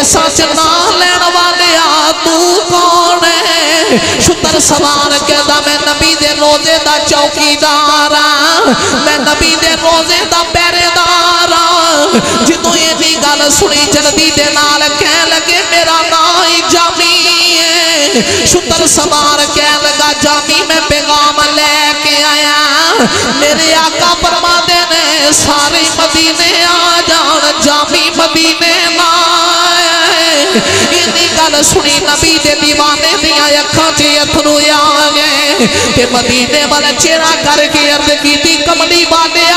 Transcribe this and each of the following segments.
سچ نہ لین والیا تو کون ہے شتر سوار کہدا میں نبی دے روزے دا چوکیدار میں نبی دے روزے دا پہرے دار جدوں یہ بھی گل سنی جلدی دے نال کہہ لگے میرا نام جامی ہے شتر سوار کہہ لگا جامی میں پیغام لے کے آیا میرے آقا فرما دے نے سارے مدینے آ جان جامی مدینے نہ انی گل سنی نبی دے دیوانے دیا اکھاں چے اتھرو آ گئے کہ مدینے والا چہرہ کر کے عرض کی تھی کملی والیا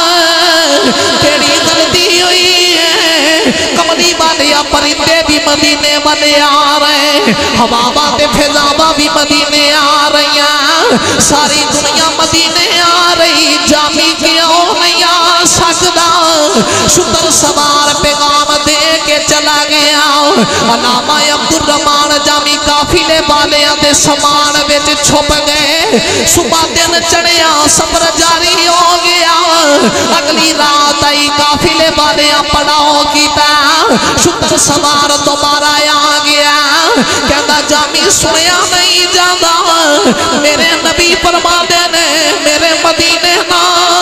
کیڑی غلطی ہوئی ہے کملی والیا پرندے بھی مدینے والے آ رہے ہوا تے فضاواں بھی مدینے آ رہی ہیں ساری دنیا مدینے آ رہی جامی کیوں نہیں آ سکتا شتر سوار پیغام دے کے چلا گیا علامہ عبدالرحمان جامی قافلے والے دے سامان وچ چھپ گئے صبح دن چڑھیا سفر جاری ہو گیا اگلی رات آئی قافلے والے پڑاؤ کیتا شتر سوار دوبارہ آ گیا کہتا جامی سنیا نہیں جاتا میرے نبی فرماتے نے میرے مدینے نہ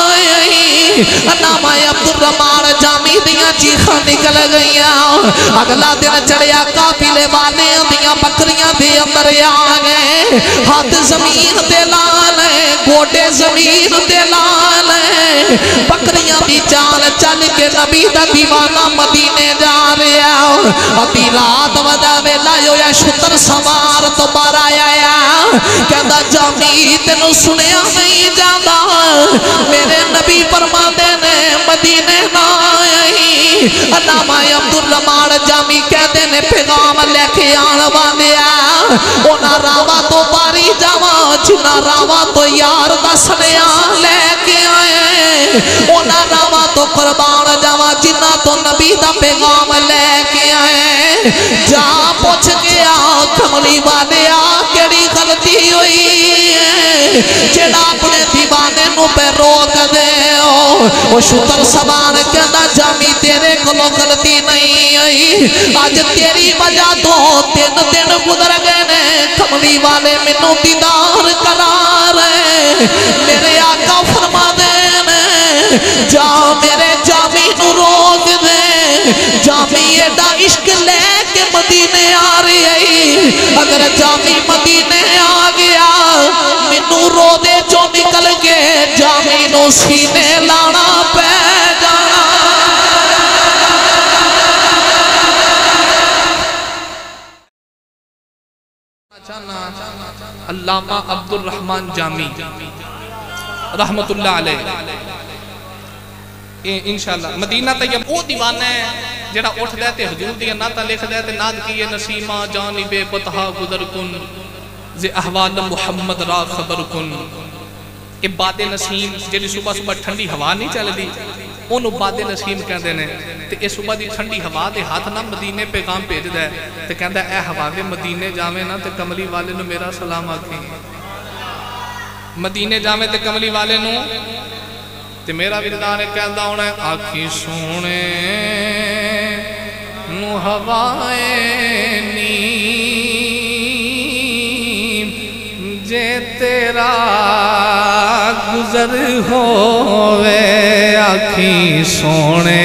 علامہ عبدالرحمان جامی دیاں چیخاں نکل گئیاں اگلا دن چڑھیا قافلے والے دیاں بکریاں دے اندر آ گئے ہاتھ زمین دے لال گوڑے زمین دے لال بکریاں دی چال چل کے نبی دا دیوانہ مدینے جا رہا ادھی رات ودا ویلا ہویا شتر سوار دوبارہ آیا کہتا جامی تینوں سنیا نہیں جاتا میرے نبی فرماندے نے مدینے نہ آئی علامہ عبدالرحمان جامی کہتے نے پیغام لے کے آن والیا اونا راوہ تو باری جاواں جنا راوہ تو یار دا سنیا لے کے آئے اونا راوہ تو قربان جاواں جنا تو نبی دا پیغام لے کے آئے جا پوچھ گیا کملی والیا کیڑی غلطی ہوئی ہے جڑا اپنے دیوانے نو پہ روک دے وہ شتر سوار کہتا جامی تیرے کلو غلطی نہیں ہوئی آج تیری وجہ تو 3 دن گزر گئے نے کملی والے منو دیدار کرا رہے میرے آقا فرما دے جا میرے جامی نو روک دے جامی ایڈا عشق لے کے مدینے آ رہی ہے اگر جامی مدینے آ گیا منو رو دے جو نکل کے جامی نو سینے لانا پہ جانا علامہ عبدالرحمان جامی رحمت اللہ علیہ انشاءاللہ مدینہ طیب وہ دیوانہ ہے جڑا اٹھ دیتے حضور دیا ناتا لکھ دیتے ناد کیے نسیمہ جانب بطہا گزر کن زی احوال محمد را خبر کن عباد نسیم جیلی صبح صبح ٹھنڈی ہوا نہیں چل دی انہوں عباد نسیم کہہ دینے تے اس صبح دی ٹھنڈی ہوا دے ہاتھ نہ مدینے پیغام پیج دے تے کہندہ اے ہوا دے مدینے جاویں نا تے کملی والے نو میرا سلام آکھیں مدینے جاویں تے کملی والے نو تے میرا وردان کہندہ ہونا آکھی سونے نو ہوائے نیم جے تیرا گزر ہوئے آکھی سونے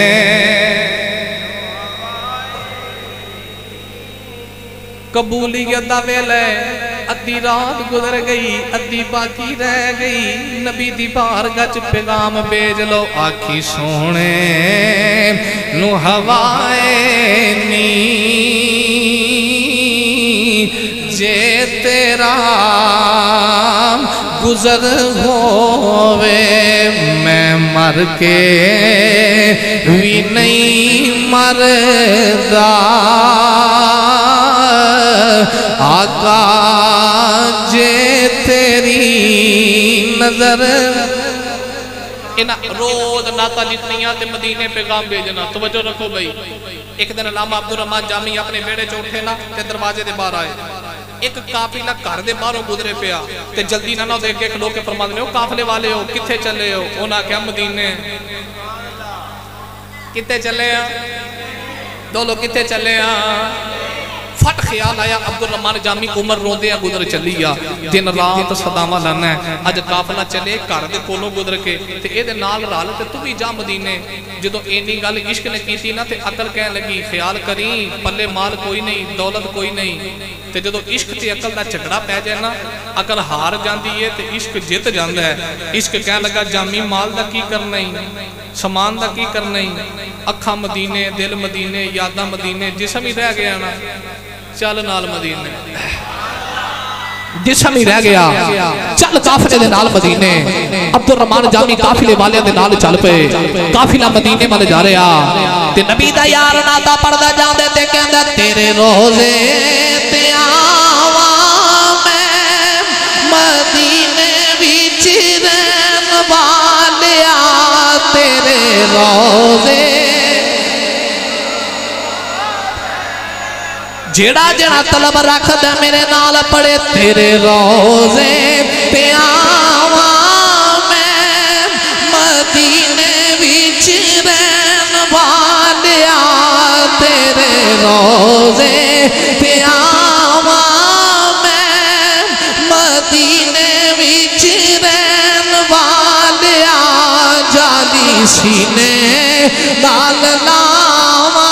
قبولیت دا ویلے ادھی رات گزر گئی ادھی باقی رہ گئی نبی دی بارگاہ چ پیغام بھیج لو آکھی سونے نو ہوائے نی جے تیرا گزر ہوئے میں مر کے بھی نہیں مردا آقا جے تیری نظر روز ناتا جتنیاں تے مدینے پیغام بھیجنا توجہ رکھو بھئی ایک دن علامہ عبدالرحمان جامی اپنے بیڑے چوٹھے نا تے دروازے دے باہر آئے ایک قافلہ گھر دے باہروں گزرے پیا تے جلدی نہ دیکھ کے لوگ کے فرما دے ہو قافلے والے ہو کتھے چلے ہو انہاں کیا مدینے کتھے چلے ہو دولو کتے چلے فٹ خیال آیا عبدالرحمن جامی عمر رو دیا گزر چلی آ دن رات صدامہ لانا ہے اج قافلہ چلے گھر دے کولوں گزر کے تے اے دے نال رال تے تو بھی جا مدینے جدو اینی گل عشق نے کیتی نا تے عقل کہنے لگی خیال کریں پلے مال کوئی نہیں دولت کوئی نہیں تے جدو عشق تے عقل دا جھگڑا پہ جائے نا عقل ہار جاندی ہے تے عشق جیت جاندا ہے عشق کہنے لگا جامی مال دا کی کرنا ہی سامان دا کی کرنا ہی اکھاں مدینے دل مدینے یاداں مدینے جسم ہی رہ گیا نا چل نال مدینے جسم ہی رہ گیا چل قافلے دے نال مدینے عبدالرحمن جامی قافلے والے دے نال چل پے قافلہ مدینے والے جا رہا تے نبی دا یار ناتا پڑھدا جاندے تے کہندا تیرے روزے تے آواں میں مدینے وچ رہن والیا تیرے روزے جیڑا جیڑا طلب رکھ دے میرے نال پڑے تیرے روزے پہ آواں میں مدینے وچ رہن والیا تیرے روزے پہ آواں میں مدینے وچ رہن والیا جالی سینے نال لاواں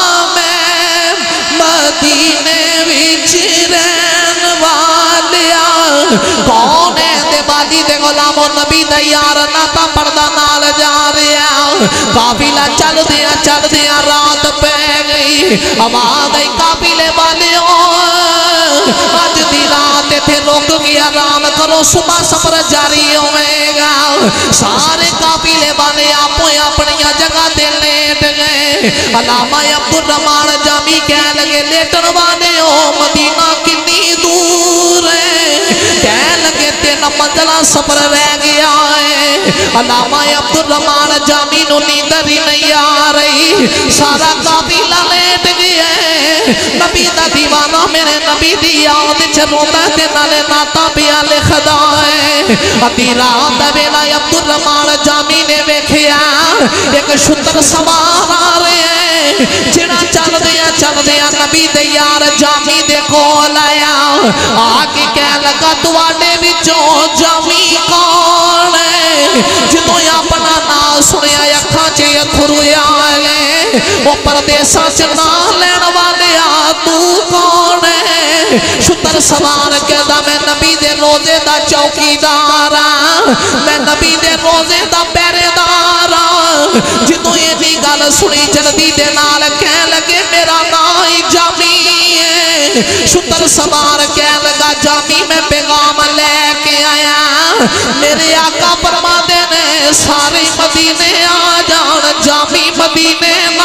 مدینے وچ رہن والیا کون ہے دے بالی دے غلام و نبی دا یار ناتا پردہ نال جا رہا قافلہ چل دیا رات پہ گئی آواز آئی قافلے والیوں آج دی رات تھے روک گیا آرام کرو صبح سفر جاری ہوئے گا سارے قافلے والے آپ اپنی جگہ دے لیٹ گئے علامہ عبدالرحمن جامی کہہ لگے لیٹن والے ہو مدینہ کتنی دور ہے کہہ لگے تین منزلہ سفر رہ گیا ہے علامہ عبدالرحمن جامی نو نیندر ہی نہیں آ رہی سارا قافلہ لیٹ گیا ہے نبی دا دیوانہ میرے نبی دی یاد چلوتا ہے نالے ناتا بیا لکھدا ہے ادھی رات ویلا عبدالرحمن جامی نے ویکھیا ایک شتر سوار آ رہے ہیں جڑا چل دیا نبی دے یار جامی دے کول آیا آگے کہہ لگا تواڈے وچوں جامی کون ہے جدوں اپنا نام سنیا اکھاں چ اتھرو آئے وہ پردیساں چ نام لین والیا تو کون ہے شتر سوار کہدا میں نبی دے روزے دا چوکیدار ہاں میں نبی دے روزے دا پہرے دار ہاں جدوں یہ بھی گل سنی جلدی دے نال کہہ لگے میرا نام جامی ہے شتر سوار کہہ لگا جامی میں پیغام لے کے آیا میرے آقا فرماندے نے سارے مدینے آ جان جامی مدینے نہ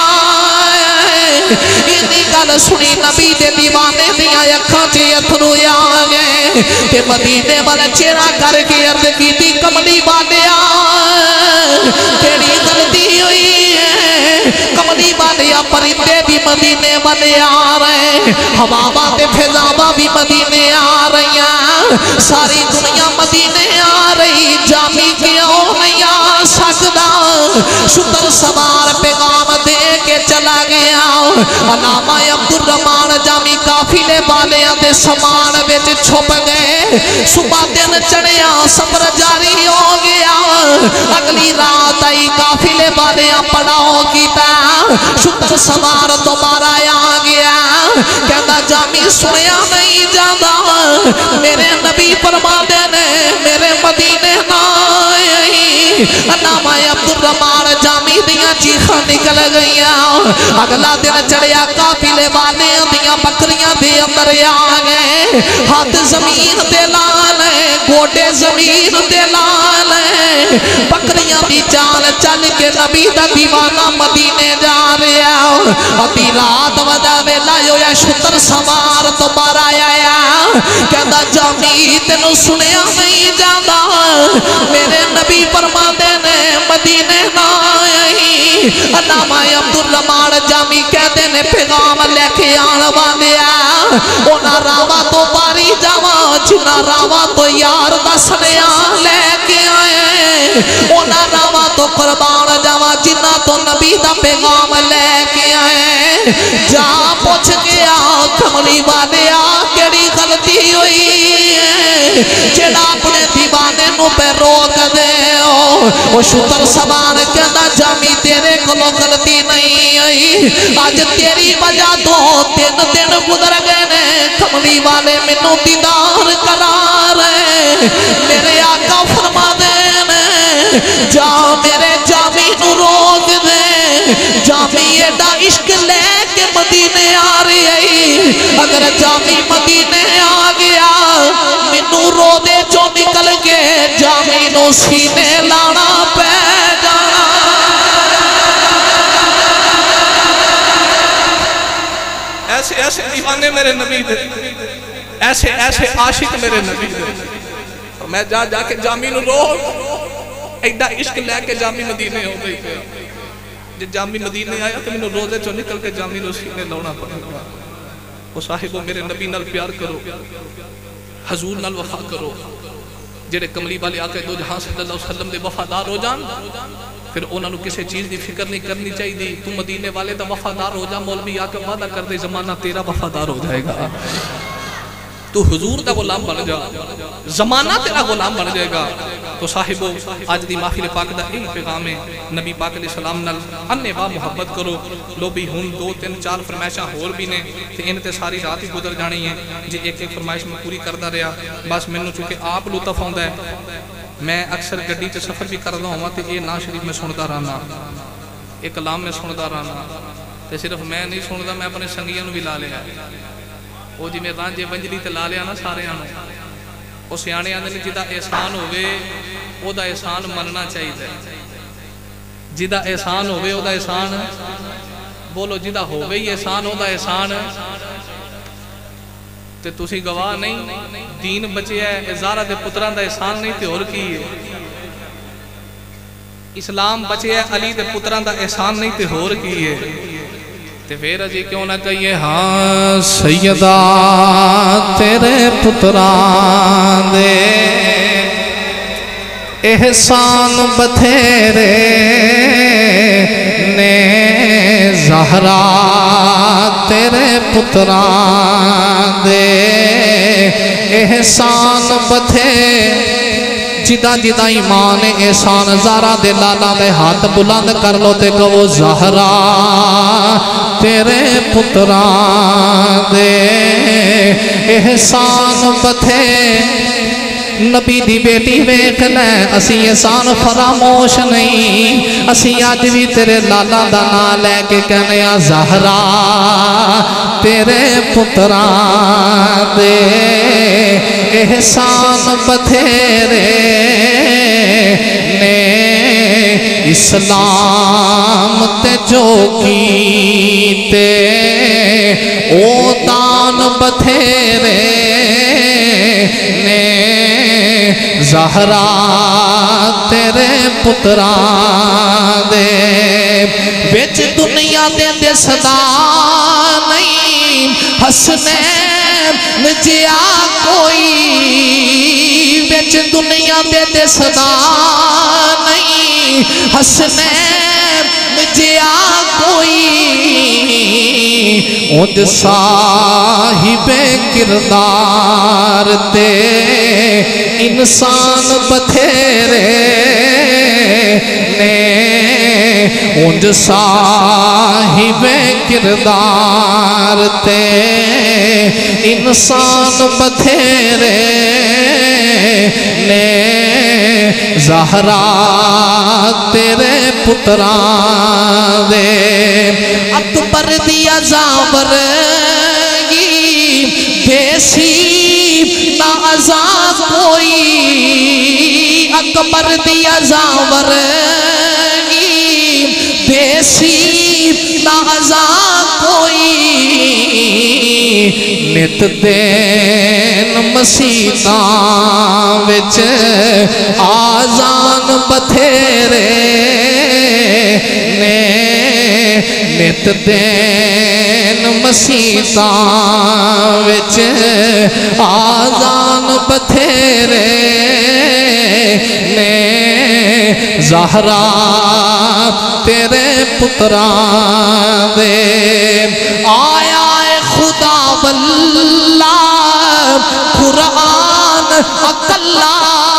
اینی گل سنی نبی دے دیوانے دیا اکھاں چ اتھرو آ گئے کہ مدینے والا چہرہ کر کے عرض کیتی کملی والیا کیڑی غلطی ہوئی ہے کملی والیا پرندے بھی مدینے والے آ رہے ہواواں تے فضاواں بھی مدینے آ رہی ہیں ساری دنیا مدینے آ رہی جامی کیوں نہیں آ سکدا شتر سوار پیغام دے کے چلا گیا علامہ عبدالرحمن جامی قافلے والیاں دے سامان وچ چھپ گئے صبح دن چڑھیا سفر جاری ہو گیا اگلی رات آئی قافلے والیاں پڑاؤ کیتا شتر سوار دوبارہ آ گیا کہتا جامی سنیا نہیں جاتا میرے نبی فرماندے نے میرے مدینے نہ علامہ عبدالرحمن جامی دیاں چیخاں نکل گئیاں اگلا دن چڑھیا قافلے والے دیاں بکریاں دے اندر آ گئے ہاتھ زمین دے لال گوڑے زمین دے لال بکریاں دی چال چل کے نبی دا دیوانہ مدینے جا رہا ادھی رات ودا ویلا ہویا شتر سوار دوبارہ آیا کہتا جامی تینوں سنیا نہیں جاتا میرے نبی فرماندے نے مدینے نہ آئی علامہ عبدالرحمن جامی کہتے نے پیغام لے کے آن والیا اونا راوہ تو پاری جاواں جنا راوہ تو یار دا سنیا لے کے آئے اونا راوہ تو قربان جاوا جنہ تو نبی دا پیغام لے کے آئے جا پوچھ کے آ کملی والے آ کیڑی غلطی ہوئی ہے جڑا اپنے دیوانے نو پہ روک دے وہ شکر سبان کہنا جامی تیرے کلو غلطی نہیں آئی آج تیری وجہ تو 3 دن گزر گئے نے کملی والے منو دیدار کرا رہے میرے آقا فرما دے جا میرے جامی نو روک دے جامی ایڈا عشق لے کے مدینے آ رہی ہے اگر جامی مدینے آ گیا منو رو دے جو نکل کے جامی نو سینے لانا پہ جانا ایسے ایسے دیوانے میرے نبی دے ایسے ایسے عاشق میرے نبی دے میں جا کے جامی نو رو ایڈا عشق لے کے جامی مدینے ہو گئی تھے جب جامی مدینے آیا تو میں روزے چو نکل کے جامی نو سینے لونا پڑا وہ صاحبوں میرے نبی نال پیار کرو حضور نال وفا کرو جڑے کملی والے آقا دو جہاں صلی اللہ علیہ وسلم دے وفادار ہو جان پھر انہوں نے کسی چیز دی فکر نہیں کرنی چاہیے تو مدینے والے دا وفادار ہو جا مولوی آقا وعدہ کر دے زمانہ تیرا وفادار ہو جائے گا تو حضور دا غلام بن جا زمانہ تیرا غلام بن جائے گا تو صاحبو آج دی محفل پاک دا ایک پیغام ہے نبی پاک علیہ السلام نال اننے با محبت کرو لو بھی ہن 2 3 4 فرمائشاں ہور بھی نے تے ان تے ساری رات ہی گزر جانی ہے جی ایک ایک فرمائش میں پوری کردا رہا بس مینوں چونکہ آپ لطف آندا ہے میں اکثر گڈی تے سفر بھی کردا ہواں تے یہ نعت شریف میں سندا رہنا ایک کلام میں سندا رہنا تے صرف میں نہیں سندا میں اپنے سنگیاں نوں بھی لا لیا وہ جی میں رانجے ونجلی تے لا لیا نا سارے آنوں وہ سیانے آنے نے جدہ احسان ہوئے او دا احسان مننا چاہیے جدہ احسان ہوئے او دا احسان بولو جدہ ہوئے ہی احسان او دا احسان تے تسی گواہ نہیں دین بچے ہے ازارہ دے پتران دا احسان نہیں تے اور کی ہے اسلام بچے ہے علی دے پتران دا احسان نہیں تے اور کی ہے تے پھر اجی کیوں نہ کہیے ہاں سیدہ تیرے پتران دے احسان بتھیرے نے زہرا تیرے پتران دے احسان بتھیرے جدہ جدہ ایمان احسان زارہ دے لالا دے ہاتھ بلند کر لو تے کہو زہرا تیرے پتران دے احسان بتھے نبی دی بیٹی ویکھ لے اسی احسان فراموش نہیں اسی آج بھی تیرے لالا دا نا لے کے کہنے زہرا تیرے پتران دے احسان بتھیرے نے اسلام تے جو کیتے او دان بتھیرے نے زہرا تیرے پتران دے وچ دنیا دے صدا نہیں حسنین جیا کوئی وچ دنیا دے صدا نہیں حسنین جیا کوئی اُد صاحب کردار تے انسان بتھیرے نے اُد صاحب کردار تے انسان بتھیرے نے زہرا تیرے پتران دے اکبر دیا زامر بیسی نا عذاب کوئی اکبر دیا زامر بیسی نا عذاب کوئی نت دین مسیطان وچ آزان بتھیرے نے نت دین مسیطان وچ آزان بتھیرے نے زہرا تیرے پتران دے آیا ہے خدا واللہ قرآن اکلا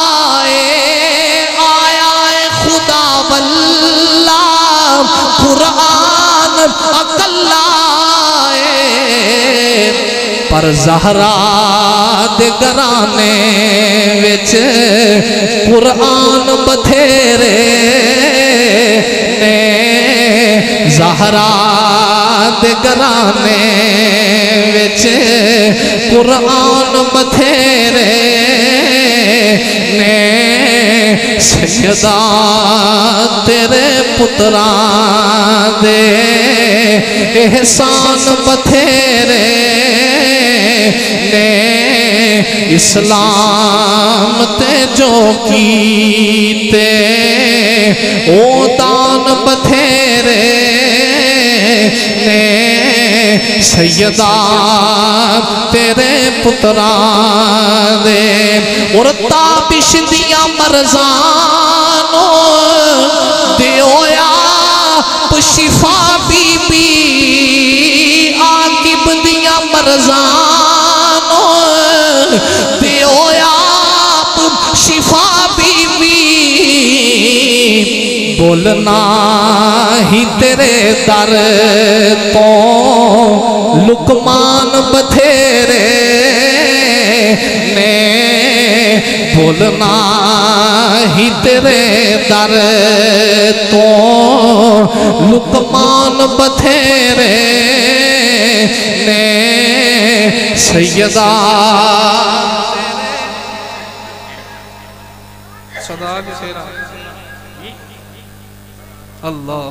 آیا ہے خدا واللہ قرآن اکلا پر زہرا دے گرانے وچ قرآن بتھیرے نے زہرا دے گرانے وچ قرآن بتھیرے نے سیدہ تیرے پتران دے احسان بتھیرے نے اسلام تے جو کیتے او دان بتھیرے نے سیدہ تیرے پتران دے اور تابش دیا مرزانوں دیویا شفا بی بی آقب دیا مرزانوں دیویا شفا بی بی بولنا ہی تیرے در تو لقمان بتھیرے نے بولنا ہی تیرے در تو لقمان بتھیرے نے سیدہ صدا کی سیرہ اللہ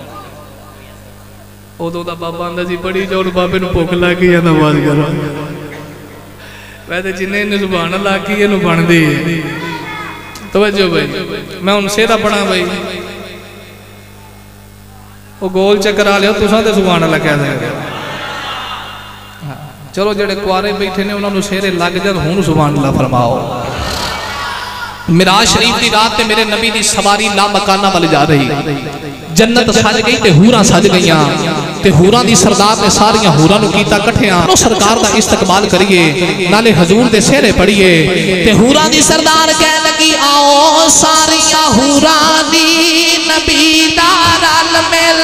او دو دا بابا اندازی بڑی جو بابے نو پوک لا کی یا نواز کرو ویدے جنہیں نے زبان اللہ کی یہ نو بان دی توجہ بھائی میں ان سیرہ پڑھا بھائی وہ گول چکر آ لیا تو ساں دے زبان اللہ کہہ دیں گے چلو جڑے کوارے بیٹھے نے انہوں نے سیرے لگ جائے ہون زبان اللہ فرماؤ معراج شریف دی رات تے میرے نبی دی سواری لا مکانہ والے جا رہی جنت سج گئی تے حوراں سج گئیاں تے حوراں دی سردار نے ساریاں حوراں نو کیتا کٹھیاں نو سرکار دا استقبال کریے نالے حضور دے سہرے پڑھیے تے حوراں دی سردار کہہ لگی آؤ ساریاں حوراں دی نبی دار المل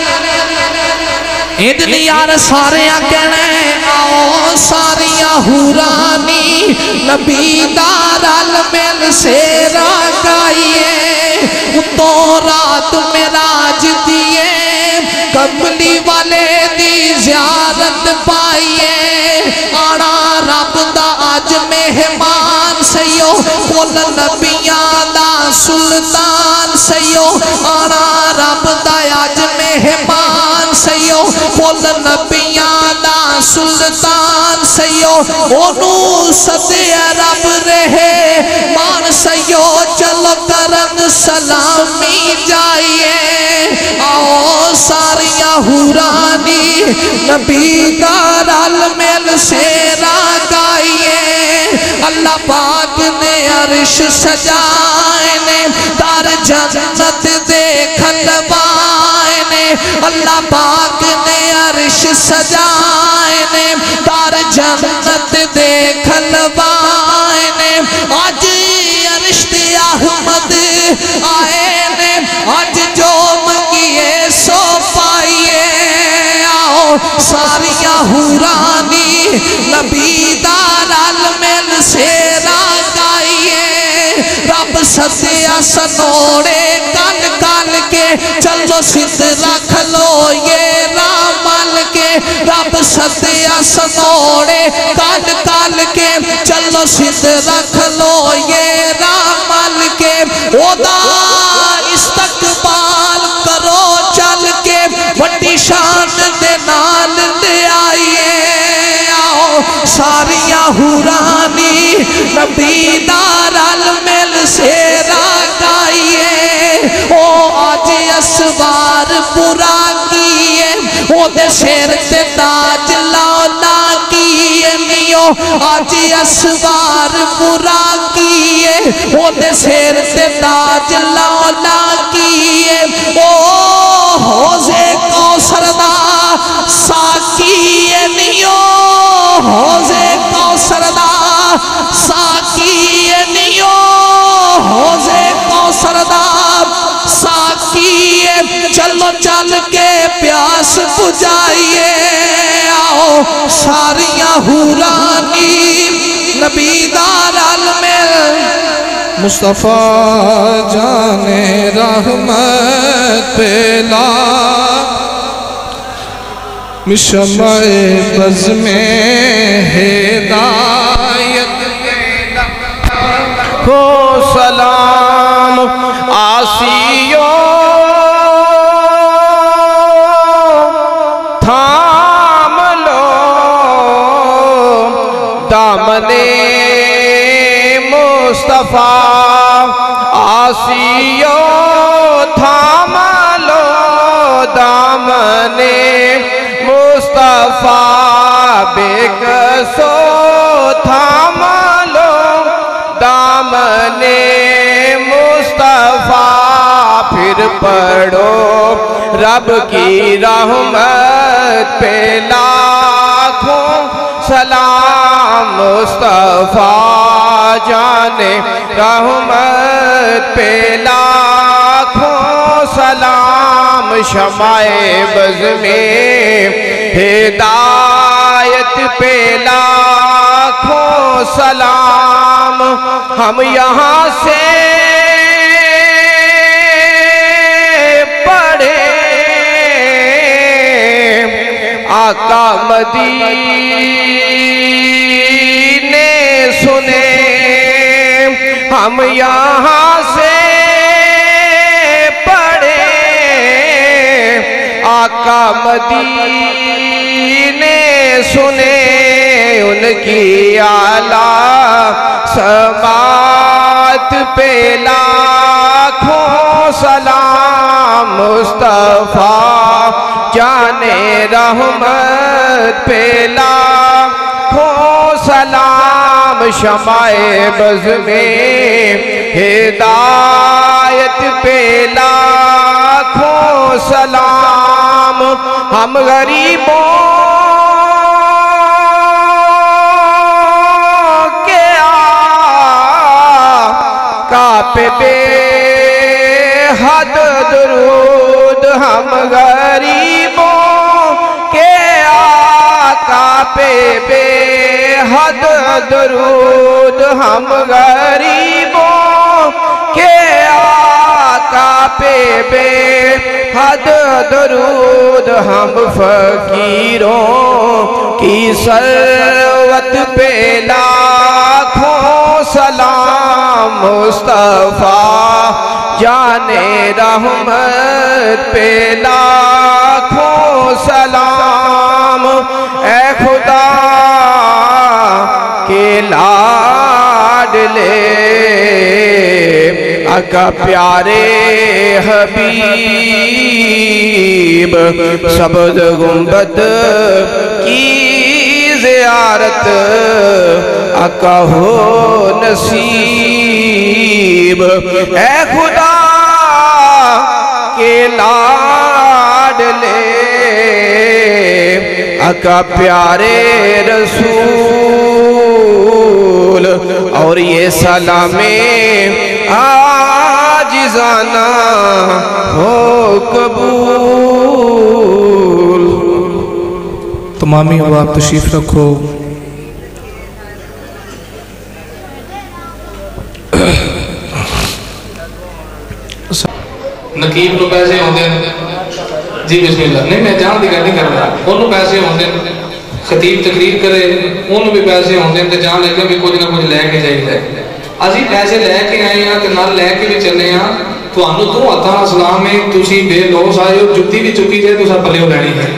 ادنی یار ساریاں کہنے آؤ ساریاں حورانی نبی دار المل سیرا گائیے تو رات معراج دیے کملی والے دی زیارت پائیے آنا رب دا آج مہمان سیو بول نبیاں دا سلطان سیو آنا رب دا آج مہمان سیو بول نبیاں دا سلطان سیو اونو صدی رب رہے مان سیو چلو کرن سلامی جائیے آؤ ساریاں حورانی نبی دار المل سیرا گائیے اللہ پاک نے عرش سجائے نے دار جنت دیکھن بائے نے اللہ پاک نے عرش سجائے نے دار جنت دیکھن بائے نے آج عرش دی احمد آئے نے آج جو منگیے سو پائیے آؤ ساریاں حورانی نبی دار المل سیرا گائیے رب سدیا سنوڑے کل کل کے چلو سدھ رکھ لو یہ رامل کے رب سدیا سنوڑے کل کل کے چلو سدھ رکھ لو یہ رامل کے او دا استقبال کرو چل کے وڈی شان دے نال دے آئیے آؤ ساریاں حورانی نبی دار المل سیرا گائیے او آج اسوار پورا کیے او دے سیر تے تاج لانا کیے نیو آج اسوار پورا کیے وہ دے سیر سے تاج لالا کیے او حوضے کوثر دا ساکیے نیو حوضے کوثر دا ساکیے نیو حوضے کوثر دا ساکیے چلو چل کے پیاس بجھائیے آؤ ساریاں حورانی نبی دار عالمیں مصطفیٰ جان رحمت پہلا شمع بز میں ہدایت کو سلام آسیوں تھام لو دامن مصطفیٰ آسیوں تھام لو دامن مصطفیٰ بے کسو تھام لو دامن مصطفیٰ پھر پڑھو رب کی رحمت پہ لاکھوں سلام مصطفیٰ جانے رحمت پہ لاکھوں سلام شمع بز میں ہدایت پہ لاکھوں سلام ہم یہاں سے پڑھے آقا مدینے سنے ہم یہاں سے پڑھے آقا مدینے سنے ان کی اعلیٰ سماعت پہ لاکھوں سلام مصطفیٰ جانے رحمت پہ لاکھوں سلام شمع بز میں ہدایت پہ لاکھوں سلام ہم غریبوں کے آقا پہ بے حد درود ہم غریبوں کے آقا پہ بے حد درود ہم غریبوں کے آقا پہ بے حد درود ہم فقیروں کی ثروت پہ لاکھوں سلام مصطفیٰ جانے رحمت پہ لاکھوں سلام اے خدا کے لاڈلے آقا پیارے حبیب سبز گنبد کی زیارت آقا ہو نصیب اے خدا کے لاڈلے آقا پیارے رسول اور یہ سلام عاجزانہ ہو قبول تمامی ہو آپ تشریف رکھو نقیب نو پیسے ہوندے جی بسم اللہ نہیں میں جان دی گل نہیں کر رہا انہوں پیسے ہوندے خطیب تقریر کرے انہوں بھی پیسے ہوندے تے جان لگے بھی کچھ نہ کچھ لے کے چاہیے اسی پیسے لے کے آئے ہیں تے نال لے کے بھی چلے ہیں تانوں تو ہتھاں سلام ہے تسی بے لوس آئے ہو جُتی بھی چکی جائے تساں پلیو لینی ہے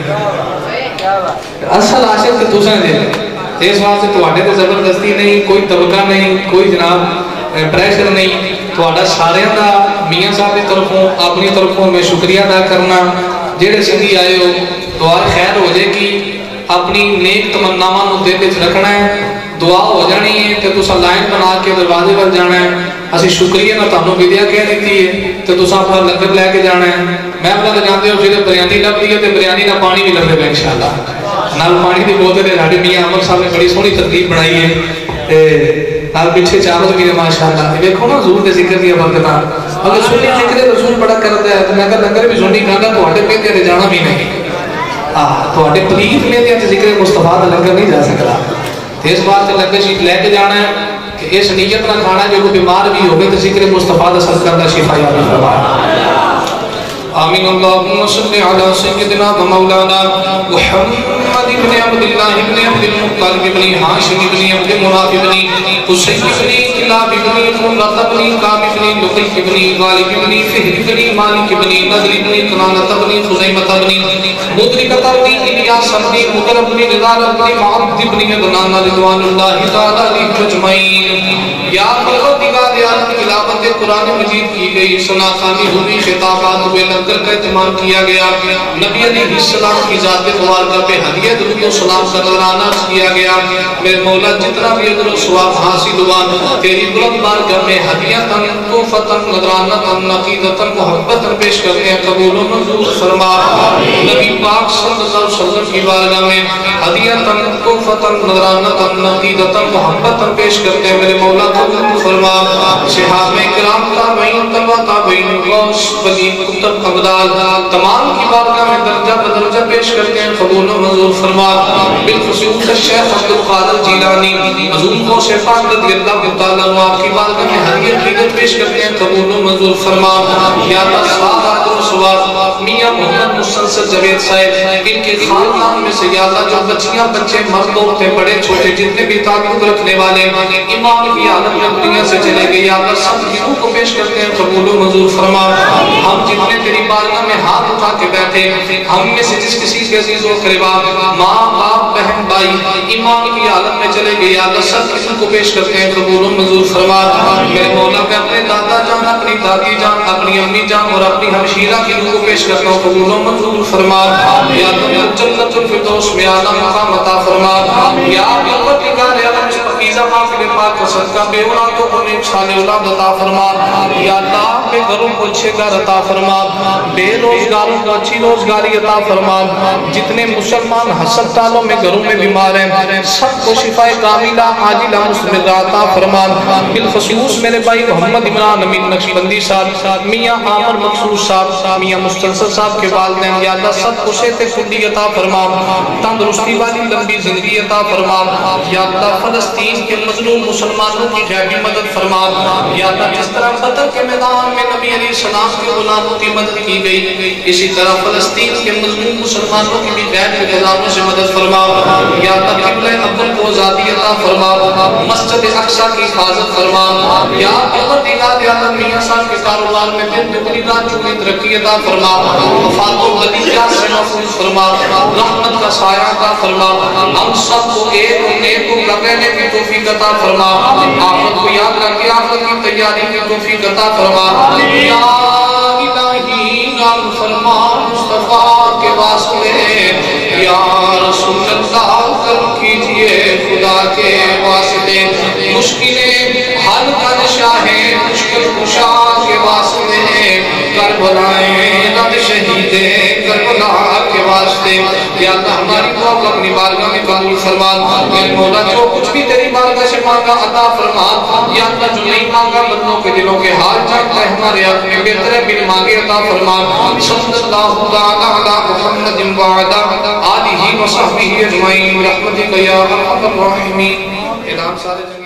اصل عاشق تے تساں دے اس واسطے تواڈے تے زبردستی نہیں کوئی طبقہ نہیں کوئی جناب پریشر نہیں تواڈا سارے دا میاں صاحب کی طرفوں اپنی طرفوں میں شکریہ ادا کرنا جڑے سنگھی آئے ہو دعا خیر ہو جائے گی اپنی نیک تمناواں نو دل وچ رکھنا ہے دعا ہو جانی ہے تو تسا لائن بنا کے دروازے پر جانا ہے. اسی شکریہ نہ تانوں ودیا کہہ دیتی ہے تو تسا اپنا لنگر لے کے جانا ہے. میں اپنا تو جانتے ہو پھر بریانی لبھی ہے تو بریانی نہ پانی بھی لبے گا انشاءاللہ. نال پانی کی بوتل ہے ساڈے میاں عمر صاحب نے بڑی سونی ترتیب بنائی ہے. نال پیچھے چاول بھی ہے ماشاءاللہ. دیکھو نا حضور دے ذکر دی برکتاں. اگر سنی ذکر رسول بڑا کرتا ہے تو میں کہ لنگر بھی سنی کھانا تواڈے پیندے تے جانا بھی نہیں. تواڈے پلیت میں تے ذکر مصطفیٰ دا لنگر نہیں جا سکدا. اس بات سے لنگر شریف لے کے جانا ہے کہ اس نیت نہ کھانا جو کوئی بیمار بھی ہوگی تو ذکر مصطفیٰ دا صدقہ دا شفا یابی فرمائے. آمین. اللہم صلی علی سیدنا و مولانا محمد ابن عبداللہ ابن عبد المطلب ابن ہاشم ابن عبد مناف ابن حسین ابن کلاب ابن مرت ابن کعب ابن لقی ابن غالب ابن فہر ابن مالک ابن نضر ابن کنانت ابن خزیمت ابن مدرکت ابن الیاس ابن مدر ابن نظار ابن معبد ابن عدنان رضوان اللہ تعالی علیہ اجمعین. یا پروردگار عالم تلاوت قرآن مجید کی گئی سنا خانی ہوئی خطابات ہوئے لنگر کا اہتمام کیا گیا. نبی علیہ السلام کی ذات مبارکہ پہ ہدیہ درود و سلام کا نذرانہ کیا گیا. میرے مولا جتنا بھی اجر و ثواب حاصل ہوا تیری بلند بارگاہ میں ہدیہ تن تحفۃ نذرانہ تن عقیدۃ محبت پیش کرتے ہیں قبول و منظور فرما. نبی پاک صلی اللہ علیہ وسلم کی بارگاہ میں ہدیہ تن تحفۃ نذرانہ تن عقیدۃ محبت پیش کرتے ہیں میرے مولا قبول فرما. صحابہ کرام تابعین تبع تابعین غوث ولی کتب ابدال تمام کی بارگاہ میں درجہ بدرجہ پیش کرتے ہیں قبول و منظور فرما. بالخصوص شیخ عبد القادر جیلانی حضور کو شفاعت رضی اللہ تعالیٰ عنہ آپ کی بارگاہ میں ہدیہ عقیدت پیش کرتے ہیں قبول و منظور فرما. یا اللہ ثواب میاں محمد مسلسل جوید صاحب ان کے خاندان میں سے یا اللہ جو بچیاں بچے مرد عورتیں بڑے چھوٹے جتنے بھی تعلق رکھنے والے ایمان کی عالم میں دنیا سے چلے گئے یا اللہ سب روح کو پیش کرتے ہیں قبول و منظور فرما. ہم جتنے تیری بارگاہ میں ہاتھ اٹھا کے بیٹھے ہم میں سے جس کسی کے عزیز و قریبا ماں باپ بہن بھائی ایمان کی عالم میں چلے گئے یا اللہ سب کسی کو پیش کرتے ہیں قبول و منظور فرما. میرے مولا میں اپنے دادا جان اپنی دادی جان اپنی امی جان اور اپنی ہمشیرہ کی روح کو پیش کرتا ہوں قبول و منظور فرما. یا اللہ جنت الفردوس میں اعلیٰ مقام عطا فرما. یا پروردگار عالم اس پاکیزہ محفل پاک کا صدقہ بے اولادوں کو نیک صالح اولاد عطا فرما. یا اللہ بے گھروں کو اچھے گھر عطا فرما. بے روزگاروں کو اچھی روزگاری عطا فرما. جتنے مسلمان ہسپتالوں میں گھروں میں بیمار ہیں سب کو شفا کاملہ عاجلہ مسلمہ عطا فرما. بالخصوص میرے بھائی محمد عمران امین نقشبندی صاحب میاں عامر منصور صاحب میاں مستنصر صاحب کے والدین یا اللہ سب کو صحت کلی عطا فرما. تندرستی والی لمبی زندگی عطا فرما. یا اللہ فلسطین کے مظلوم مسلمانوں کی غیبی مدد فرما. یا اللہ جس طرح بدر کے میدان میں نبی علیہ السلام کے غلاموں کی مدد کی گئی اسی طرح فلسطین کے مظلوم مسلمانوں کی بھی غیر کے غلاموں سے مدد فرما. یا اللہ قبلہ اول کو آزادی عطا فرما. مسجد اقصی کی حفاظت فرما. یا پروردگار عالم میاں صاحب کے کاروبار میں دن دگنی رات چوگنی ترقی عطا فرما. وفات و بلیات سے محفوظ فرما. رحمت کا سایہ عطا فرما. ہم سب کو ایک و نیک کو لگنے کی توفیق عطا فرما. آخرت کو یاد رکھ کے آخرت کی تیاری کی توفیق عطا فرما. یا الہی نام فرما مصطفیٰ کے واسطے یا رسول اللہ کرم کیجئے خدا کے واسطے. مشکلیں حل کر شاہ مشکل کشا کے واسطے کربلائیں رب شہید کربلا کے واسطے. یا اللہ ہماری دعا کو اپنی بارگاہ میں قبول فرما. میرے مولا جو کچھ بھی تیری بارگاہ سے مانگا عطا فرما. یا اللہ جو نہیں مانگا بندوں کے دلوں کے حال جانتا ہے ہمارے حق میں بہتر بن مانگے عطا فرما. صلی اللہ تعالی علی محمد وعلی آلہ وصحبہ اجمعین برحمتک یا ارحم الراحمین. اعلان سارے